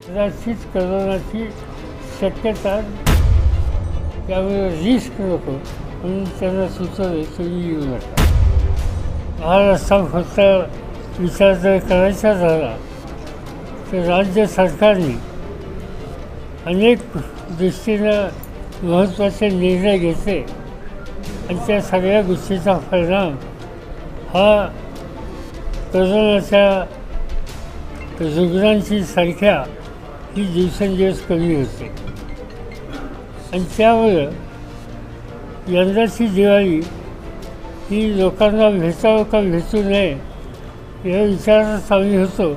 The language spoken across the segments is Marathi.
कदाचित करोनाची शक्यता, त्यामुळे रिस्क नको म्हणून त्यांना सुचवले तुम्ही येऊ नका. हा रस्ता फक्त विचार जर करायचा झाला तर राज्य सरकारने अनेक दृष्टीनं महत्त्वाचे निर्णय घेतले आणि त्या सगळ्या गोष्टीचा परिणाम हा करोनाच्या रुग्णांची संख्या ही दिवसेंदिवस कमी होते आणि त्यामुळं यंदाची दिवाळी ही लोकांना भेटावं का भेटू नये या विचारात आम्ही होतो.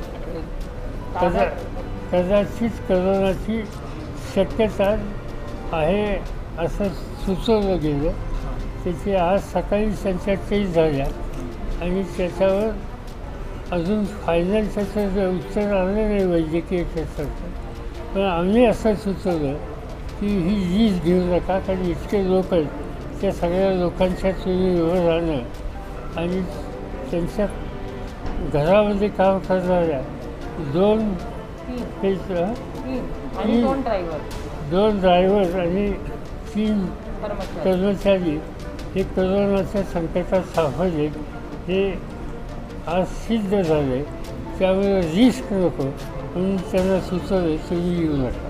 कदाचित करोनाची शक्यता आहे असं सुचवलं गेलं. त्याची आज सकाळी त्यांच्या टेस्ट झाल्या आणि त्याच्यावर अजून फायनल त्याचं उत्तर आलं नाही वैद्यकीय टेस्टचं. पण आम्ही असं सुचवलं की ही रिस्क घेऊ नका, कारण इतके लोक आहेत, त्या सगळ्या लोकांच्या तुम्ही उभं राहणं आणि त्यांच्या घरामध्ये काम करणाऱ्या दोन ड्रायव्हर आणि 3 कर्मचारी हे करोनाच्या संकटात सापडले. हे आज सिद्ध झाले. त्यामुळे रिस्क नको म्हणून त्यांना सुचवले तुम्ही येऊ नका.